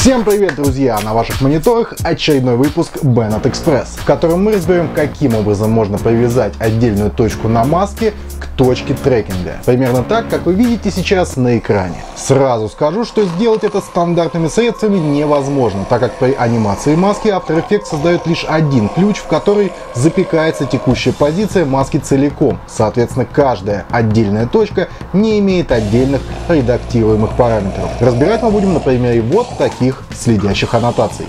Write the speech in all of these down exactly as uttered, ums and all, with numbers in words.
Всем привет, друзья! На ваших мониторах очередной выпуск Bennett Express, в котором мы разберем, каким образом можно привязать отдельную точку на маске к точке трекинга. Примерно так, как вы видите сейчас на экране. Сразу скажу, что сделать это стандартными средствами невозможно, так как при анимации маски After Effects создает лишь один ключ, в который запекается текущая позиция маски целиком. Соответственно, каждая отдельная точка не имеет отдельных редактируемых параметров. Разбирать мы будем на примере вот таких следящих аннотаций.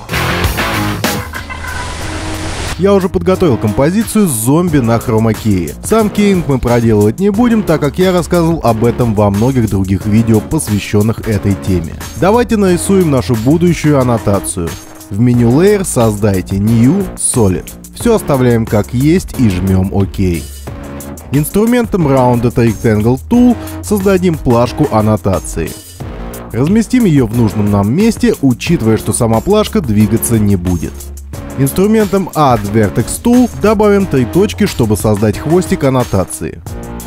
Я уже подготовил композицию зомби на хромакее. Сам кейнг мы проделывать не будем, так как я рассказывал об этом во многих других видео, посвященных этой теме. Давайте нарисуем нашу будущую аннотацию. В меню Layer создайте New Solid. Все оставляем как есть и жмем ОК. Инструментом Rounded Rectangle Tool создадим плашку аннотации. Разместим ее в нужном нам месте, учитывая, что сама плашка двигаться не будет. Инструментом Add Vertex Tool добавим три точки, чтобы создать хвостик аннотации.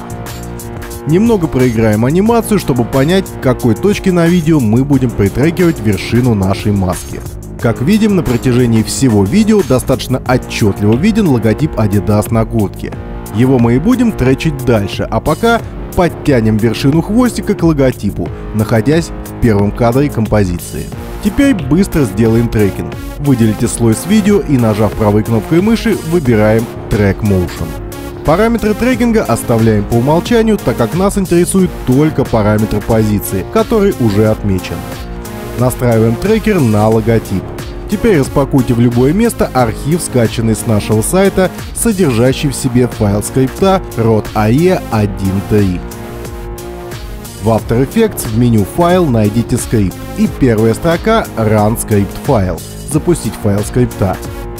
Немного проиграем анимацию, чтобы понять, к какой точке на видео мы будем притрекивать вершину нашей маски. Как видим, на протяжении всего видео достаточно отчетливо виден логотип Adidas на куртке. Его мы и будем тречить дальше, а пока подтянем вершину хвостика к логотипу, находясь в первом кадре композиции. Теперь быстро сделаем трекинг. Выделите слой с видео и, нажав правой кнопкой мыши, выбираем Track Motion. Параметры трекинга оставляем по умолчанию, так как нас интересует только параметр позиции, который уже отмечен. Настраиваем трекер на логотип. Теперь распакуйте в любое место архив, скачанный с нашего сайта, содержащий в себе файл скрипта род эй и один точка три. В After Effects в меню «Файл» найдите скрипт и первая строка «Run Script File» — запустить файл скрипта.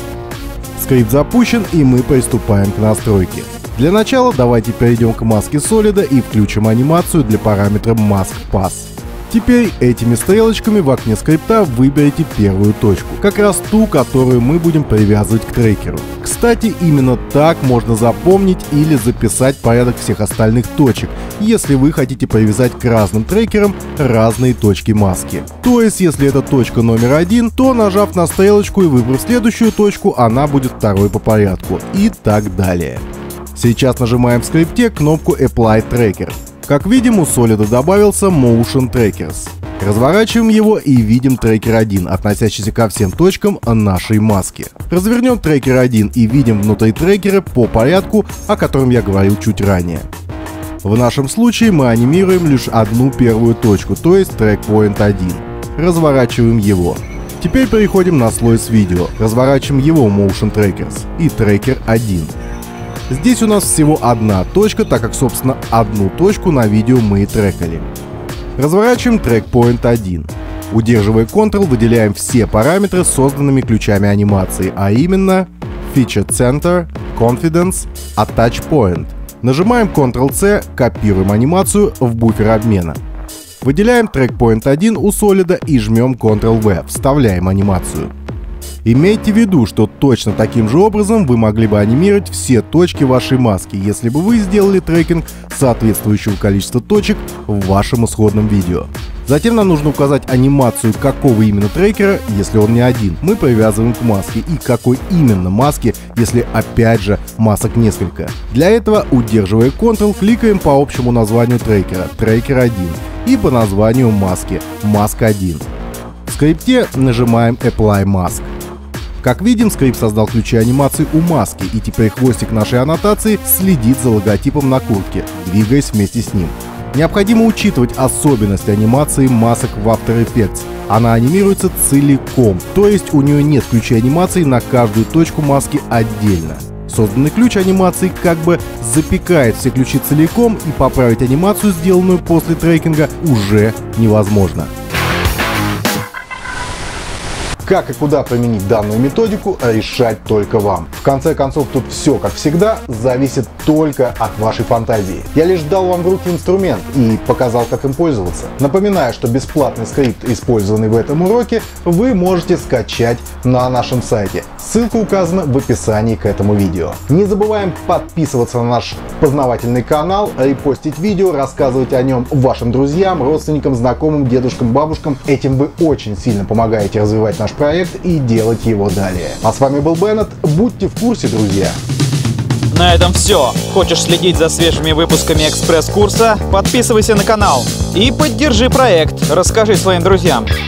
Скрипт запущен, и мы приступаем к настройке. Для начала давайте перейдем к маске солида и включим анимацию для параметра Mask Pass. Теперь этими стрелочками в окне скрипта выберите первую точку, как раз ту, которую мы будем привязывать к трекеру. Кстати, именно так можно запомнить или записать порядок всех остальных точек, если вы хотите привязать к разным трекерам разные точки маски. То есть, если это точка номер один, то нажав на стрелочку и выбрав следующую точку, она будет второй по порядку, и так далее. Сейчас нажимаем в скрипте кнопку Apply Tracker. Как видим, у солида добавился Motion Trackers. Разворачиваем его и видим трекер один, относящийся ко всем точкам нашей маски. Развернем трекер один и видим внутри трекера по порядку, о котором я говорил чуть ранее. В нашем случае мы анимируем лишь одну первую точку, то есть Track Point один. Разворачиваем его. Теперь переходим на слой с видео. Разворачиваем его Motion Trackers и трекер один. Здесь у нас всего одна точка, так как, собственно, одну точку на видео мы и трекали. Разворачиваем Track Point один. Удерживая Ctrl, выделяем все параметры с созданными ключами анимации, а именно Feature Center, Confidence, Attach Point. Нажимаем Ctrl-C, копируем анимацию в буфер обмена. Выделяем Track Point один у солида и жмем Ctrl-V, вставляем анимацию. Имейте в виду, что точно таким же образом вы могли бы анимировать все точки вашей маски, если бы вы сделали трекинг соответствующего количества точек в вашем исходном видео. Затем нам нужно указать анимацию какого именно трекера, если он не один, мы привязываем к маске, и какой именно маске, если опять же масок несколько. Для этого, удерживая Ctrl, кликаем по общему названию трекера Tracker один и по названию маски Mask один. В скрипте нажимаем Apply Mask. Как видим, скрипт создал ключи анимации у маски, и теперь хвостик нашей аннотации следит за логотипом на куртке, двигаясь вместе с ним. Необходимо учитывать особенности анимации масок в After Effects. Она анимируется целиком, то есть у нее нет ключей анимации на каждую точку маски отдельно. Созданный ключ анимации как бы запекает все ключи целиком, и поправить анимацию, сделанную после трекинга, уже невозможно. Как и куда применить данную методику, решать только вам. В конце концов, тут все, как всегда, зависит только от вашей фантазии. Я лишь дал вам в руки инструмент и показал, как им пользоваться. Напоминаю, что бесплатный скрипт, использованный в этом уроке, вы можете скачать на нашем сайте. Ссылка указана в описании к этому видео. Не забываем подписываться на наш познавательный канал, репостить видео, рассказывать о нем вашим друзьям, родственникам, знакомым, дедушкам, бабушкам. Этим вы очень сильно помогаете развивать наш проект и делать его далее. А с вами был Беннет. Будьте в курсе, друзья. На этом все. Хочешь следить за свежими выпусками экспресс-курса? Подписывайся на канал и поддержи проект. Расскажи своим друзьям.